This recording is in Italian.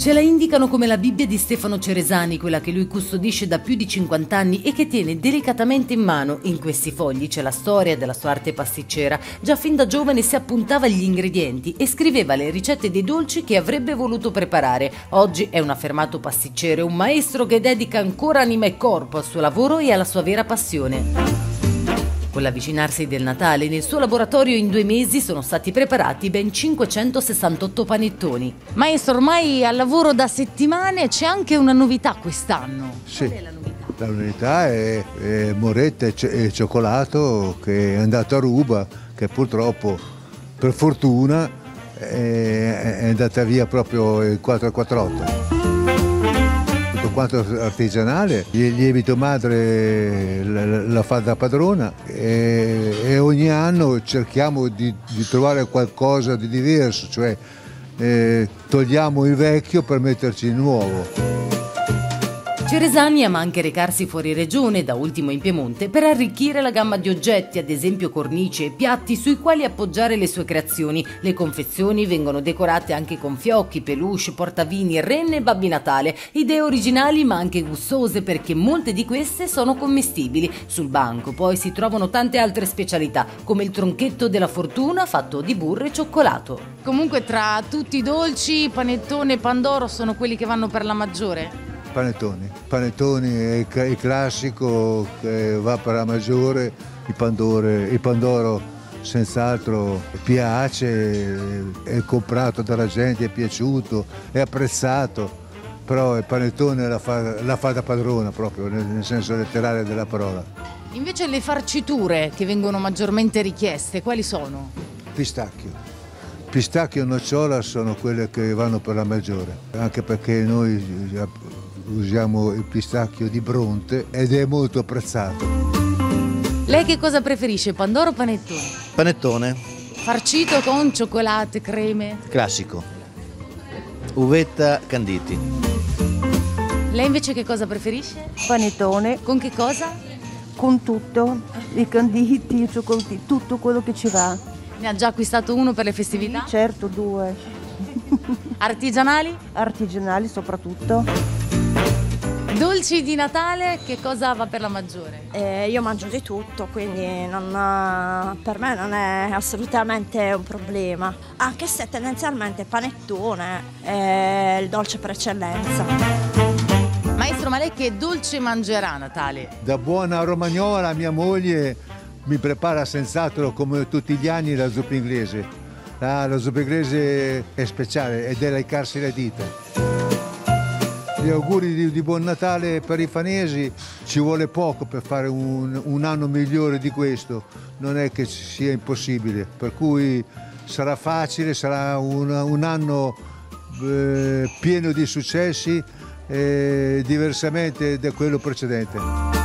Ce la indicano come la Bibbia di Stefano Ceresani, quella che lui custodisce da più di 50 anni e che tiene delicatamente in mano. In questi fogli c'è la storia della sua arte pasticcera. Già fin da giovane si appuntava gli ingredienti e scriveva le ricette dei dolci che avrebbe voluto preparare. Oggi è un affermato pasticcere, un maestro che dedica ancora anima e corpo al suo lavoro e alla sua vera passione. Con l'avvicinarsi del Natale, nel suo laboratorio in 2 mesi sono stati preparati ben 568 panettoni. Maestro, ormai al lavoro da settimane, c'è anche una novità quest'anno. Sì, qual è la novità? la novità è moretta e cioccolato che è andato a ruba, che purtroppo, per fortuna, è andata via proprio il 448. Quanto artigianale, il lievito madre la fa da padrona e ogni anno cerchiamo di trovare qualcosa di diverso, cioè togliamo il vecchio per metterci il nuovo. Ceresani ama anche recarsi fuori regione, da ultimo in Piemonte, per arricchire la gamma di oggetti, ad esempio cornici e piatti sui quali appoggiare le sue creazioni. Le confezioni vengono decorate anche con fiocchi, peluche, portavini, renne e Babbi Natale. Idee originali ma anche gustose, perché molte di queste sono commestibili. Sul banco poi si trovano tante altre specialità, come il tronchetto della fortuna fatto di burro e cioccolato. Comunque tra tutti i dolci, panettone e pandoro sono quelli che vanno per la maggiore? Panettoni è il classico che va per la maggiore, il pandoro senz'altro piace, è comprato dalla gente, è piaciuto, è apprezzato, però il panettone la fa da padrona proprio, nel senso letterale della parola. Invece le farciture che vengono maggiormente richieste, quali sono? Pistacchio e nocciola sono quelle che vanno per la maggiore, anche perché noi usiamo il pistacchio di Bronte ed è molto apprezzato. Lei che cosa preferisce, pandoro o panettone? Panettone. Farcito con cioccolate, creme? Classico. Uvetta canditi. Lei invece che cosa preferisce? Panettone. Con che cosa? Con tutto, i canditi, i cioccolatini, tutto quello che ci va. Ne ha già acquistato uno per le festività? Certo, 2. Artigianali? Artigianali soprattutto. Dolci di Natale, che cosa va per la maggiore? Io mangio di tutto, quindi per me non è assolutamente un problema, anche se tendenzialmente panettone è il dolce per eccellenza. Maestro, ma lei che dolce mangerà a Natale? Da buona romagnola mia moglie mi prepara senz'altro come tutti gli anni la zuppa inglese. La zuppa inglese è speciale ed è leccarsi le dita. Gli auguri di buon Natale per i fanesi, ci vuole poco per fare un anno migliore di questo, non è che sia impossibile, per cui sarà facile, sarà un anno pieno di successi, diversamente da quello precedente.